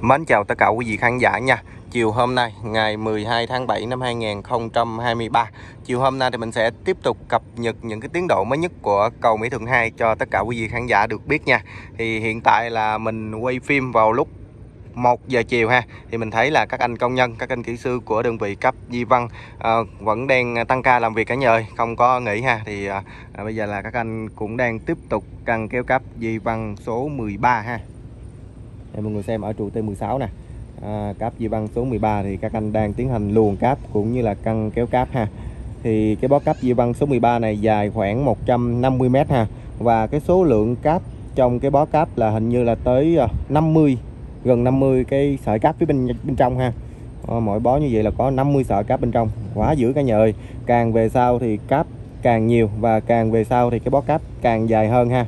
Mến chào tất cả quý vị khán giả nha. Chiều hôm nay ngày 12 tháng 7 năm 2023. Chiều hôm nay thì mình sẽ tiếp tục cập nhật những cái tiến độ mới nhất của cầu Mỹ Thuận 2 cho tất cả quý vị khán giả được biết nha. Thì hiện tại là mình quay phim vào lúc 1 giờ chiều ha. Thì mình thấy là các anh công nhân, các anh kỹ sư của đơn vị cấp Di Văn vẫn đang tăng ca làm việc cả nhà ơi, không có nghỉ ha. Thì bây giờ là các anh cũng đang tiếp tục căng kéo cáp Di Văn số 13 ha. Để mọi người xem ở trụ T16 nè, cáp Di Văn số 13 thì các anh đang tiến hành luồn cáp cũng như là căng kéo cáp ha. Thì cái bó cáp Di Văn số 13 này dài khoảng 150 m ha, và cái số lượng cáp trong cái bó cáp là hình như là tới 50, gần 50 cái sợi cáp phía bên trong ha. Mỗi bó như vậy là có 50 sợi cáp bên trong, quá dữ cả nhà ơi. Càng về sau thì cáp càng nhiều, và càng về sau thì cái bó cáp càng dài hơn ha.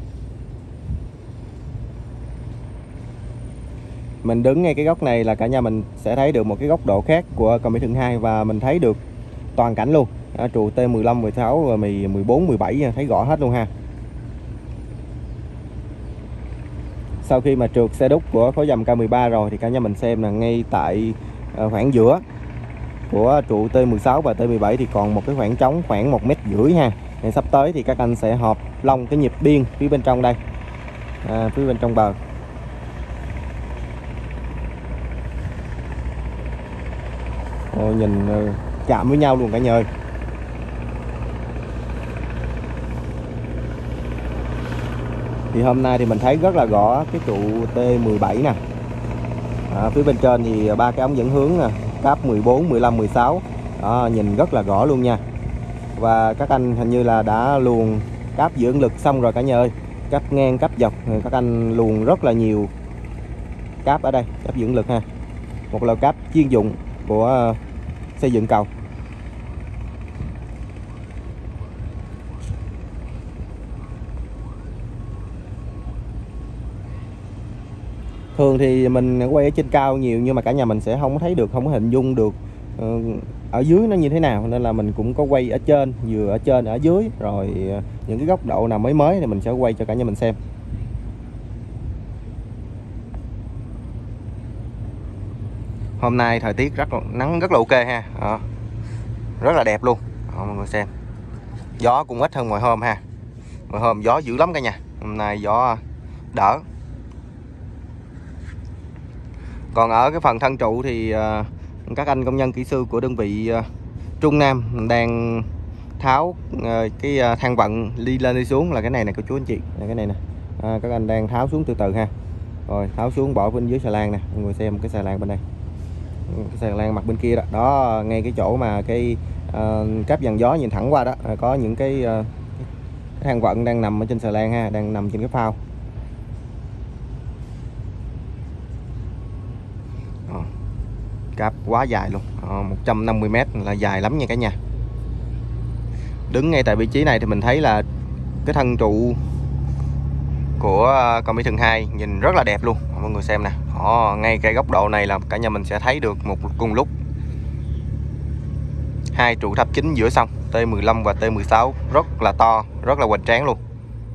Mình đứng ngay cái góc này là cả nhà mình sẽ thấy được một cái góc độ khác của cầu Mỹ Thuận 2, và mình thấy được toàn cảnh luôn. Trụ T15, 16 và 14, 17 thấy rõ hết luôn ha. Sau khi mà trượt xe đúc của khối dầm K13 rồi thì cả nhà mình xem là ngay tại khoảng giữa của trụ T16 và T17 thì còn một cái khoảng trống khoảng 1,5 m ha. Thì sắp tới thì các anh sẽ họp lông cái nhịp biên phía bên trong đây, phía bên trong bờ. Nhìn chạm với nhau luôn cả nhà ơi. Thì hôm nay thì mình thấy rất là rõ cái trụ T17 nè. Phía bên trên thì ba cái ống dẫn hướng nè, cáp 14, 15, 16. Đó, nhìn rất là rõ luôn nha. Và các anh hình như là đã luồn cáp dưỡng lực xong rồi cả nhà ơi. Cáp ngang, cáp dọc các anh luồn rất là nhiều cáp ở đây, cáp dưỡng lực ha. Một loại cáp chuyên dụng của xây dựng cầu. Thường thì mình quay ở trên cao nhiều, nhưng mà cả nhà mình sẽ không thấy được, không có hình dung được ở dưới nó như thế nào, nên là mình cũng có quay ở trên, vừa ở trên ở dưới, rồi những cái góc độ nào mới thì mình sẽ quay cho cả nhà mình xem. Hôm nay thời tiết nắng rất là ok ha, rất là đẹp luôn. Mọi người xem, gió cũng ít hơn mọi hôm ha. Mọi hôm gió dữ lắm cả nhà, hôm nay gió đỡ. Còn ở cái phần thân trụ thì các anh công nhân kỹ sư của đơn vị Trung Nam đang tháo cái thang vận đi lên đi xuống, là cái này nè cô chú anh chị, là cái này nè. Các anh đang tháo xuống từ từ ha. Rồi tháo xuống bỏ bên dưới xà lan nè, mọi người xem cái xà lan bên đây, cái xà lan mặt bên kia đó, đó ngay cái chỗ mà cái cáp dàn gió nhìn thẳng qua đó, có những cái thang vận đang nằm ở trên xà lan ha, đang nằm trên cái phao. Cáp quá dài luôn, 150 m là dài lắm nha cả nhà. Đứng ngay tại vị trí này thì mình thấy là cái thân trụ của cầu Mỹ Thuận 2 nhìn rất là đẹp luôn. Mọi người xem nè, ngay cái góc độ này là cả nhà mình sẽ thấy được cùng lúc hai trụ tháp chính giữa sông T15 và T16 rất là to, rất là hoành tráng luôn.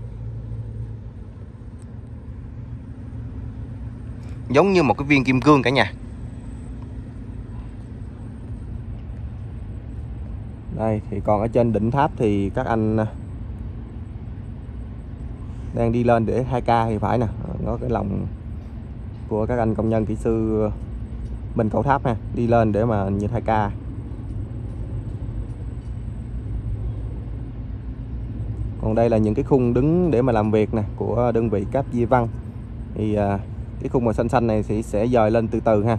Giống như một cái viên kim cương cả nhà. Đây thì còn ở trên đỉnh tháp thì các anh đang đi lên để 2K thì phải nè, có cái lồng của các anh công nhân kỹ sư bên cầu tháp ha, đi lên để mà nhìn 2K. Còn đây là những cái khung đứng để mà làm việc nè của đơn vị cấp Di Văn. Thì cái khung màu xanh xanh này thì sẽ dời lên từ từ ha.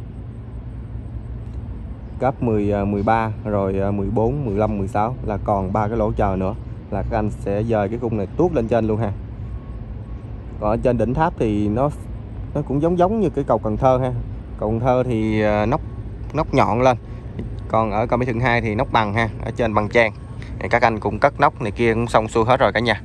Cấp 10, 13 rồi 14, 15, 16 là còn 3 cái lỗ chờ nữa, là các anh sẽ dời cái khung này tuốt lên trên luôn ha. Còn ở trên đỉnh tháp thì nó cũng giống như cái cầu Cần Thơ ha. Cầu Cần Thơ thì nóc nhọn lên, còn ở cầu Mỹ Thuận 2 thì nóc bằng ha, ở trên bằng trang. Thì các anh cũng cất nóc này kia cũng xong xuôi hết rồi cả nhà.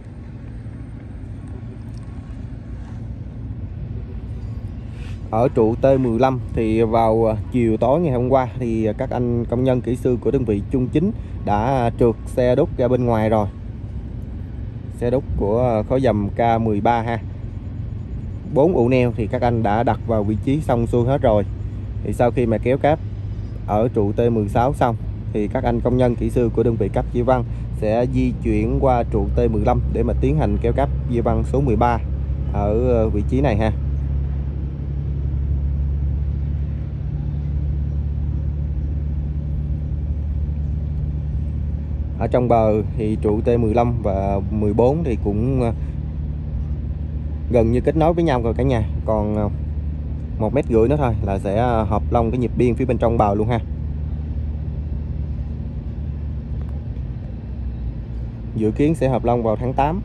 Ở trụ T15 thì vào chiều tối ngày hôm qua thì các anh công nhân kỹ sư của đơn vị Trung Chính đã trượt xe đúc ra bên ngoài rồi. Xe đúc của khối dầm K13 ha. 4 ụ neo thì các anh đã đặt vào vị trí xong xuôi hết rồi. Thì sau khi mà kéo cáp ở trụ T16 xong thì các anh công nhân kỹ sư của đơn vị cấp Di Văn sẽ di chuyển qua trụ T15 để mà tiến hành kéo cáp Di Văn số 13 ở vị trí này ha. Ở trong bờ thì trụ T15 và 14 thì cũng gần như kết nối với nhau rồi cả nhà. Còn 1,5 mét nữa thôi là sẽ hợp long cái nhịp biên phía bên trong bờ luôn ha. Dự kiến sẽ hợp long vào tháng 8.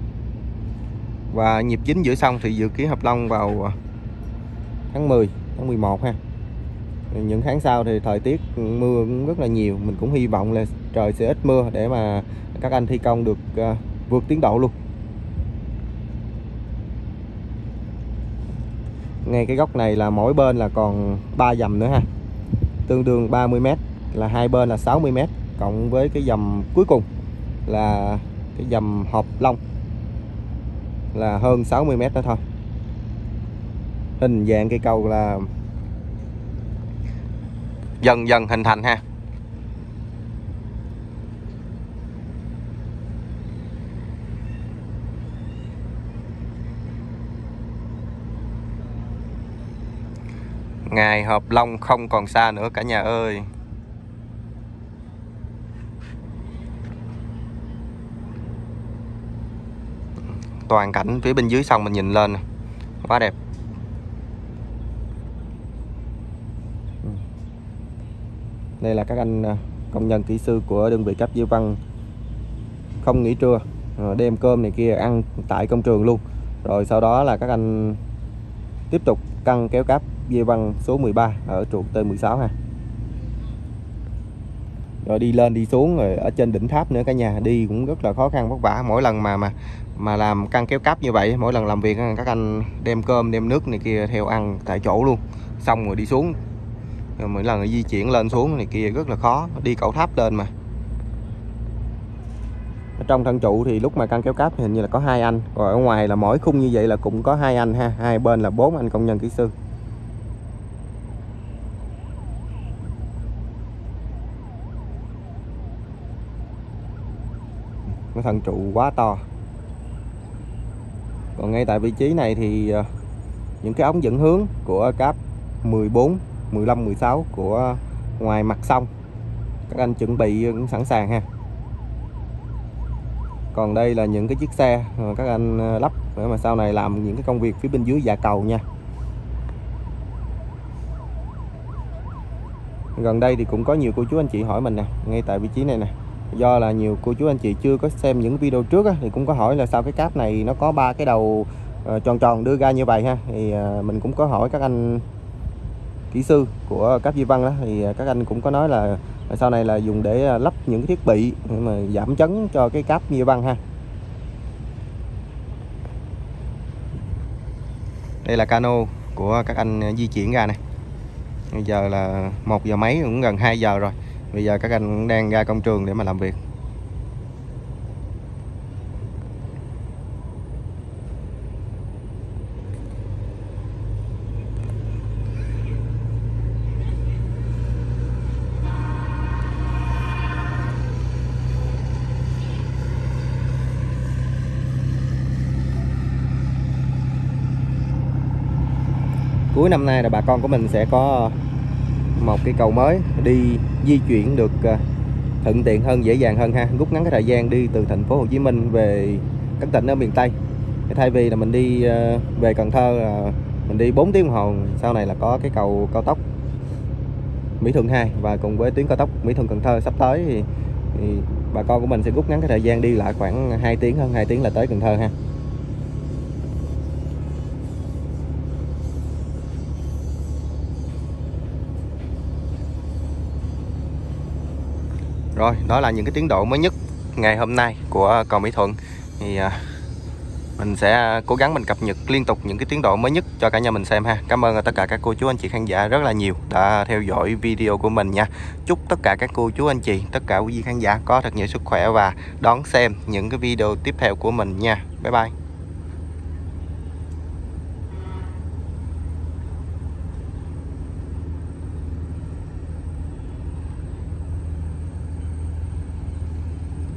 Và nhịp chính giữa sông thì dự kiến hợp long vào tháng 10, tháng 11 ha. Những tháng sau thì thời tiết mưa cũng rất là nhiều. Mình cũng hy vọng là trời sẽ ít mưa để mà các anh thi công được vượt tiến độ luôn. Ngay cái góc này là mỗi bên là còn 3 dầm nữa ha. Tương đương 30 m, là hai bên là 60 m, cộng với cái dầm cuối cùng là cái dầm hợp long là hơn 60 m nữa thôi. Hình dạng cây cầu là dần dần hình thành ha. Ngày hợp long không còn xa nữa cả nhà ơi. Toàn cảnh phía bên dưới sông mình nhìn lên quá đẹp. Đây là các anh công nhân kỹ sư của đơn vị cấp Di Văn không nghỉ trưa, đem cơm này kia ăn tại công trường luôn. Rồi sau đó là các anh tiếp tục căng kéo cáp Di Văn số 13 ở trụ T16 ha. Rồi đi lên đi xuống rồi ở trên đỉnh tháp nữa cả nhà, đi cũng rất là khó khăn vất vả. Mỗi lần mà làm căng kéo cáp như vậy, mỗi lần làm việc các anh đem cơm đem nước này kia theo ăn tại chỗ luôn, xong rồi đi xuống. Rồi mỗi lần di chuyển lên xuống này kia rất là khó, đi cầu tháp lên mà. Ở trong thân trụ thì lúc mà căng kéo cáp thì hình như là có 2 anh, rồi ở ngoài là mỗi khung như vậy là cũng có 2 anh ha, hai bên là 4 anh công nhân kỹ sư. Cái thân trụ quá to. Còn ngay tại vị trí này thì những cái ống dẫn hướng của cáp 14, 15, 16 của ngoài mặt sông các anh chuẩn bị cũng sẵn sàng ha. Còn đây là những cái chiếc xe các anh lắp để mà sau này làm những cái công việc phía bên dưới dạ cầu nha. Gần đây thì cũng có nhiều cô chú anh chị hỏi mình nè, ngay tại vị trí này nè. Do là nhiều cô chú anh chị chưa có xem những video trước á, thì cũng có hỏi là sao cái cáp này nó có 3 cái đầu tròn tròn đưa ra như vậy ha. Thì mình cũng có hỏi các anh kỹ sư của cáp Di Văn đó, thì các anh cũng có nói là sau này là dùng để lắp những cái thiết bị mà giảm chấn cho cái cáp Di Văn ha. Đây là cano của các anh di chuyển ra này. Bây giờ là 1 giờ mấy, cũng gần 2 giờ rồi. Bây giờ các anh cũng đang ra công trường để mà làm việc. Cuối năm nay là bà con của mình sẽ có một cái cầu mới đi di chuyển được thuận tiện hơn, dễ dàng hơn ha, rút ngắn cái thời gian đi từ thành phố Hồ Chí Minh về các tỉnh ở miền Tây. Thay vì là mình đi về Cần Thơ là mình đi 4 tiếng đồng hồ, sau này là có cái cầu cao tốc Mỹ Thuận 2 và cùng với tuyến cao tốc Mỹ Thuận Cần Thơ sắp tới thì bà con của mình sẽ rút ngắn cái thời gian đi lại khoảng 2 tiếng, hơn 2 tiếng là tới Cần Thơ ha. Rồi, đó là những cái tiến độ mới nhất ngày hôm nay của cầu Mỹ Thuận. Thì mình sẽ cố gắng mình cập nhật liên tục những cái tiến độ mới nhất cho cả nhà mình xem ha. Cảm ơn tất cả các cô chú anh chị khán giả rất là nhiều đã theo dõi video của mình nha. Chúc tất cả các cô chú anh chị, tất cả quý vị khán giả có thật nhiều sức khỏe và đón xem những cái video tiếp theo của mình nha. Bye bye.